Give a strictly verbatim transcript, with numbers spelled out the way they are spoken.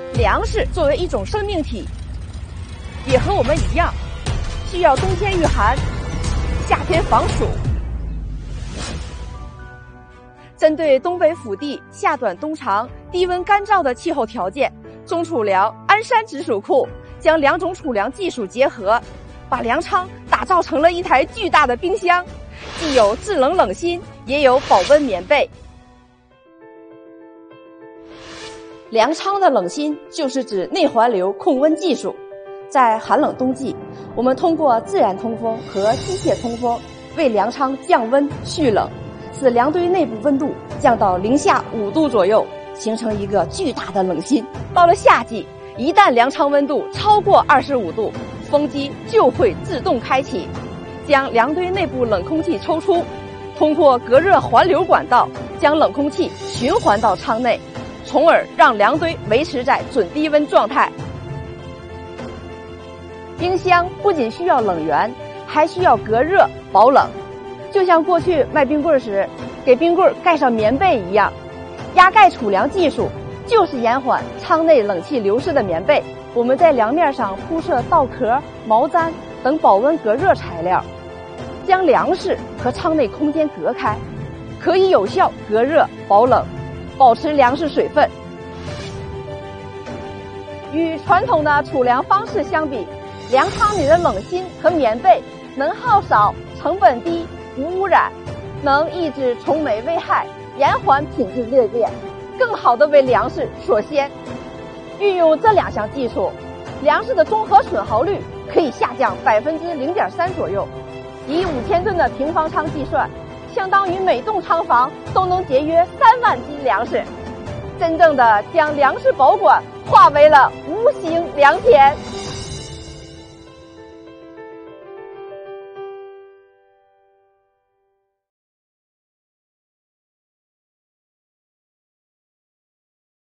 粮食作为一种生命体，也和我们一样，需要冬天御寒，夏天防暑。针对东北腹地夏短冬长、低温干燥的气候条件，中储粮鞍山直属库将两种储粮技术结合，把粮仓打造成了一台巨大的冰箱，既有制冷冷芯，也有保温棉被。粮仓的冷芯就是指内环流控温技术。在寒冷冬季，我们通过自然通风和机械通风，为粮仓降温蓄冷，使粮堆内部温度降到零下五度左右，形成一个巨大的冷芯。到了夏季，一旦粮仓温度超过二十五度，风机就会自动开启，将粮堆内部冷空气抽出，通过隔热环流管道将冷空气循环到仓内，从而让粮堆维持在准低温状态。冰箱不仅需要冷源，还需要隔热保冷，就像过去卖冰棍时给冰棍盖上棉被一样，压盖储粮技术就是延缓仓内冷气流失的棉被。我们在粮面上铺设稻壳、毛毡等保温隔热材料，将粮食和仓内空间隔开，可以有效隔热保冷，保持粮食水分。与传统的储粮方式相比，粮仓里的冷芯和棉被能耗少、成本低、无污染，能抑制虫媒危害，延缓品质裂变，更好地为粮食锁鲜。运用这两项技术，粮食的综合损耗率可以下降百分之零点三左右。以五千吨的平方仓计算，相当于每栋仓房都能节约三万斤粮食，真正的将粮食保管化为了无形良田。